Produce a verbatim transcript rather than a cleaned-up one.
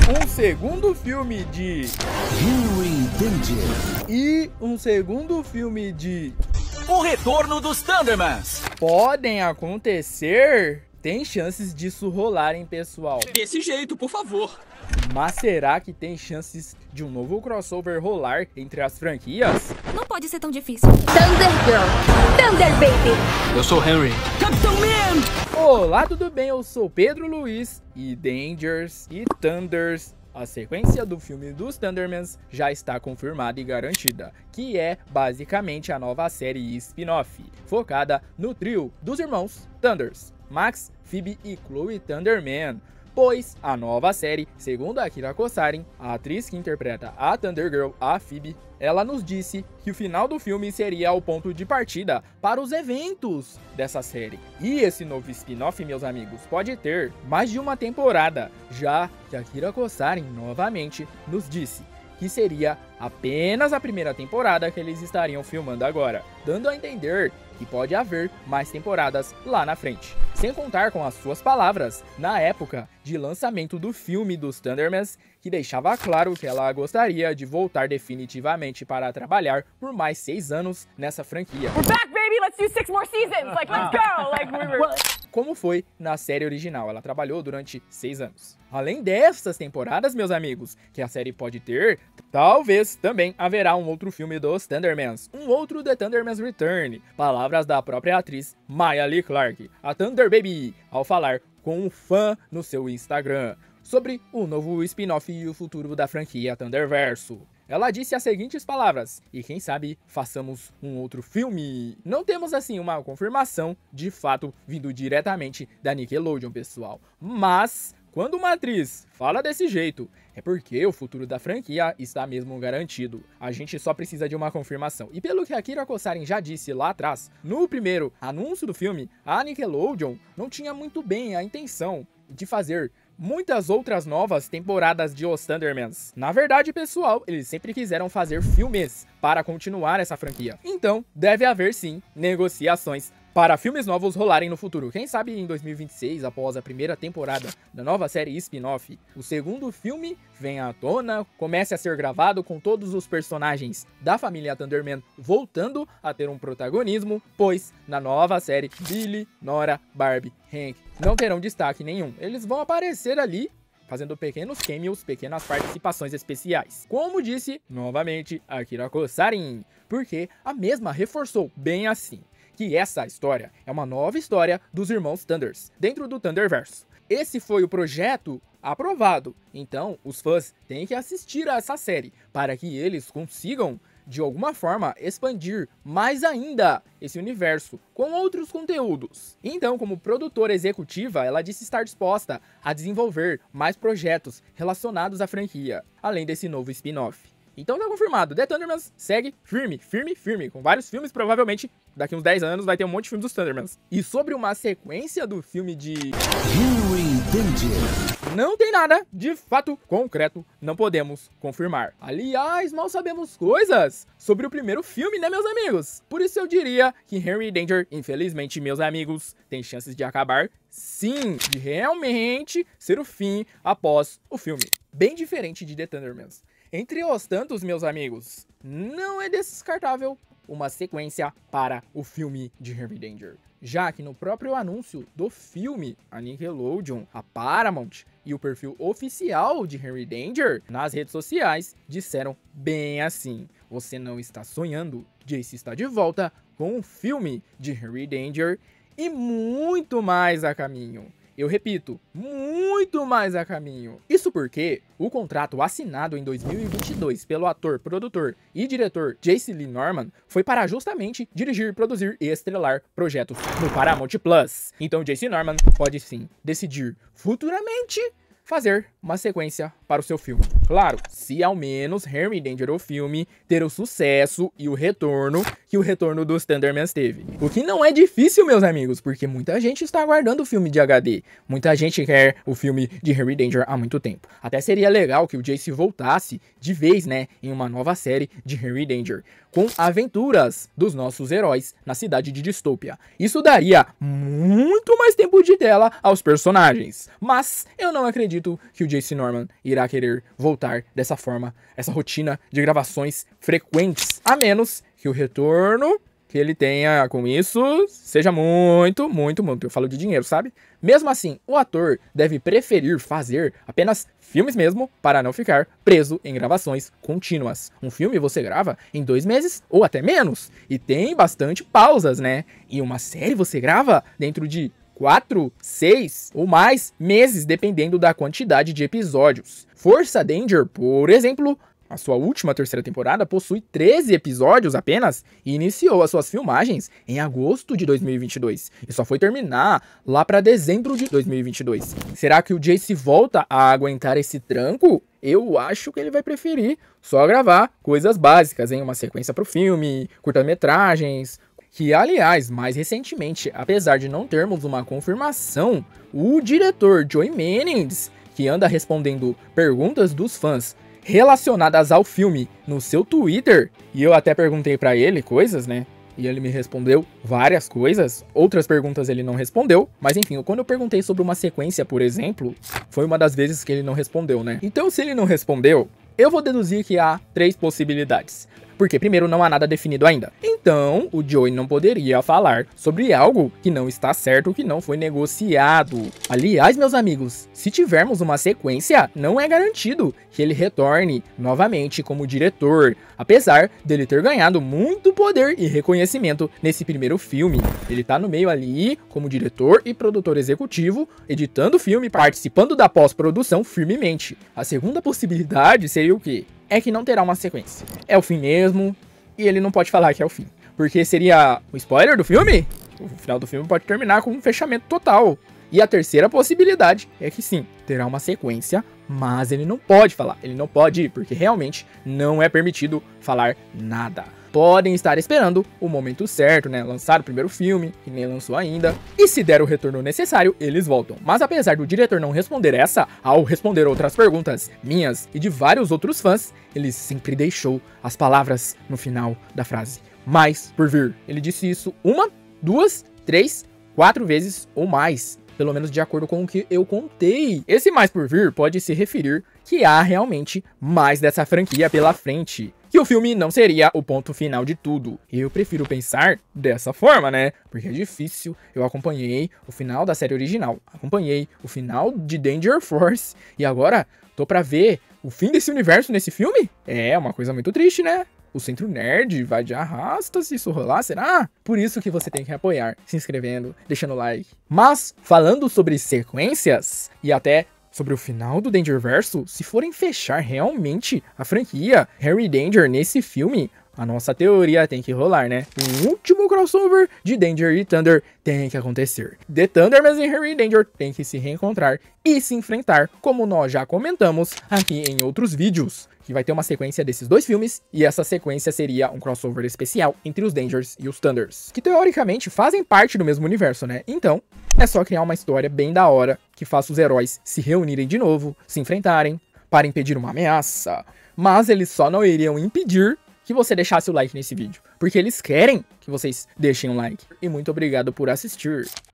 um segundo filme de Henry Danger e um segundo filme de O Retorno dos Thundermans podem acontecer. Tem chances disso rolarem, pessoal. Desse jeito, por favor. Mas será que tem chances de um novo crossover rolar entre as franquias? Não pode ser tão difícil. Thunder Girl, Thunder Baby. Eu sou Henry. Capitão Man! Olá, tudo bem? Eu sou Pedro Luiz e Dangers e Thunders. A sequência do filme dos Thundermans já está confirmada e garantida, que é basicamente a nova série spin-off, focada no trio dos irmãos Thunders, Max, Phoebe e Chloe Thunderman. Pois a nova série, segundo a Akira Kosarin, a atriz que interpreta a Thunder Girl, a Phoebe, ela nos disse que o final do filme seria o ponto de partida para os eventos dessa série. E esse novo spin-off, meus amigos, pode ter mais de uma temporada, já que a Akira Kosarin novamente nos disse que seria apenas a primeira temporada que eles estariam filmando agora, dando a entender que pode haver mais temporadas lá na frente. Sem contar com as suas palavras na época de lançamento do filme dos Thundermans, que deixava claro que ela gostaria de voltar definitivamente para trabalhar por mais seis anos nessa franquia. We're back, baby! Let's do six more seasons! Like, let's go! Like, we were... Como foi na série original, ela trabalhou durante seis anos. Além dessas temporadas, meus amigos, que a série pode ter, talvez também haverá um outro filme dos Thundermans, um outro The Thundermans Return, palavras da própria atriz Maya Lee Clarke, a Thunder Baby, ao falar com um fã no seu Instagram sobre o novo spin-off e o futuro da franquia Thunderverso. Ela disse as seguintes palavras: e quem sabe façamos um outro filme. Não temos assim uma confirmação de fato vindo diretamente da Nickelodeon, pessoal, mas quando uma atriz fala desse jeito, é porque o futuro da franquia está mesmo garantido. A gente só precisa de uma confirmação. E pelo que a Akira Kosarin já disse lá atrás, no primeiro anúncio do filme, a Nickelodeon não tinha muito bem a intenção de fazer muitas outras novas temporadas de Os Thundermans. Na verdade, pessoal, eles sempre quiseram fazer filmes para continuar essa franquia. Então, deve haver sim negociações para filmes novos rolarem no futuro. Quem sabe em dois mil e vinte e seis, após a primeira temporada da nova série spin-off, o segundo filme venha à tona, comece a ser gravado com todos os personagens da família Thunderman voltando a ter um protagonismo, pois na nova série Billy, Nora, Barbie, Hank não terão destaque nenhum. Eles vão aparecer ali fazendo pequenos cameos, pequenas participações especiais. Como disse novamente a Akira Kosarin, porque a mesma reforçou bem assim que essa história é uma nova história dos irmãos Thunders, dentro do Thunderverso. Esse foi o projeto aprovado, então os fãs têm que assistir a essa série, para que eles consigam, de alguma forma, expandir mais ainda esse universo, com outros conteúdos. Então, como produtora executiva, ela disse estar disposta a desenvolver mais projetos relacionados à franquia, além desse novo spin-off. Então tá confirmado, The Thundermans segue firme, firme, firme, com vários filmes, provavelmente daqui uns dez anos vai ter um monte de filme dos Thundermans. E sobre uma sequência do filme de Henry Danger não tem nada de fato concreto, não podemos confirmar. Aliás, mal sabemos coisas sobre o primeiro filme, né, meus amigos? Por isso eu diria que Henry Danger, infelizmente, meus amigos, tem chances de acabar sim, de realmente ser o fim após o filme. Bem diferente de The Thundermans. Entre os tantos, meus amigos, não é descartável uma sequência para o filme de Henry Danger, já que no próprio anúncio do filme, a Nickelodeon, a Paramount e o perfil oficial de Henry Danger nas redes sociais disseram bem assim: você não está sonhando, Jace está de volta com um filme de Henry Danger e muito mais a caminho. Eu repito, muito mais a caminho. Isso porque o contrato assinado em dois mil e vinte e dois pelo ator, produtor e diretor Jace Lee Norman foi para justamente dirigir, produzir e estrelar projetos no Paramount Plus. Então Jace Norman pode sim decidir futuramente fazer uma sequência para o seu filme. Claro, se ao menos Henry Danger, o filme, ter o sucesso e o retorno que o retorno dos Thundermans teve. O que não é difícil, meus amigos, porque muita gente está aguardando o filme de H D. Muita gente quer o filme de Henry Danger há muito tempo. Até seria legal que o Jace voltasse de vez, né, em uma nova série de Henry Danger, com aventuras dos nossos heróis na cidade de Dystopia. Isso daria muito mais tempo de tela aos personagens. Mas eu não acredito acredito que o J C Norman irá querer voltar dessa forma, essa rotina de gravações frequentes, a menos que o retorno que ele tenha com isso seja muito, muito, muito, eu falo de dinheiro, sabe? Mesmo assim, o ator deve preferir fazer apenas filmes mesmo, para não ficar preso em gravações contínuas. Um filme você grava em dois meses ou até menos, e tem bastante pausas, né? E uma série você grava dentro de quatro, seis ou mais meses, dependendo da quantidade de episódios. Força Danger, por exemplo, a sua última terceira temporada possui treze episódios apenas e iniciou as suas filmagens em agosto de dois mil e vinte e dois e só foi terminar lá para dezembro de dois mil e vinte e dois. Será que o J C volta a aguentar esse tranco? Eu acho que ele vai preferir só gravar coisas básicas, em uma sequência para o filme, curta-metragens, que aliás, mais recentemente, apesar de não termos uma confirmação, o diretor Joey Menendez, que anda respondendo perguntas dos fãs relacionadas ao filme no seu Twitter, e eu até perguntei pra ele coisas, né? E ele me respondeu várias coisas, outras perguntas ele não respondeu, mas enfim, quando eu perguntei sobre uma sequência, por exemplo, foi uma das vezes que ele não respondeu, né? Então, se ele não respondeu, eu vou deduzir que há três possibilidades. Porque, primeiro, não há nada definido ainda. Então, o Joey não poderia falar sobre algo que não está certo, que não foi negociado. Aliás, meus amigos, se tivermos uma sequência, não é garantido que ele retorne novamente como diretor, apesar dele ter ganhado muito poder e reconhecimento nesse primeiro filme. Ele tá no meio ali como diretor e produtor executivo, editando o filme, participando da pós-produção firmemente. A segunda possibilidade seria o quê? É que não terá uma sequência. É o fim mesmo, e ele não pode falar que é o fim. Porque seria o spoiler do filme? O final do filme pode terminar com um fechamento total. E a terceira possibilidade é que sim, terá uma sequência, mas ele não pode falar. Ele não pode ir, porque realmente não é permitido falar nada. Podem estar esperando o momento certo, né? Lançar o primeiro filme, que nem lançou ainda. E se der o retorno necessário, eles voltam. Mas apesar do diretor não responder essa, ao responder outras perguntas minhas e de vários outros fãs, ele sempre deixou as palavras no final da frase. Mais por vir. Ele disse isso uma, duas, três, quatro vezes ou mais. Pelo menos de acordo com o que eu contei. Esse mais por vir pode se referir que há realmente mais dessa franquia pela frente. Que o filme não seria o ponto final de tudo. Eu prefiro pensar dessa forma, né? Porque é difícil. Eu acompanhei o final da série original. Acompanhei o final de Danger Force. E agora tô pra ver o fim desse universo nesse filme? É uma coisa muito triste, né? O Centro Nerd vai de arrasta se isso rolar, será? Por isso que você tem que apoiar, se inscrevendo, deixando like. Mas, falando sobre sequências, e até sobre o final do Dangerverso, se forem fechar realmente a franquia Harry Danger nesse filme, a nossa teoria tem que rolar, né? O último crossover de Danger e Thunder tem que acontecer. The Thundermans e Harry Danger tem que se reencontrar e se enfrentar, como nós já comentamos aqui em outros vídeos. Que vai ter uma sequência desses dois filmes, e essa sequência seria um crossover especial entre os Dangers e os Thunders, que teoricamente fazem parte do mesmo universo, né? Então, é só criar uma história bem da hora, que faça os heróis se reunirem de novo, se enfrentarem, para impedir uma ameaça. Mas eles só não iriam impedir que você deixasse o like nesse vídeo, porque eles querem que vocês deixem um like. E muito obrigado por assistir.